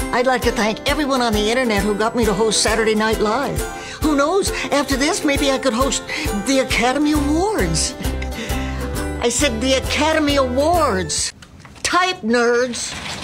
I'd like to thank everyone on the internet who got me to host Saturday Night Live. Who knows, after this, maybe I could host the Academy Awards. I said the Academy Awards. Type, nerds.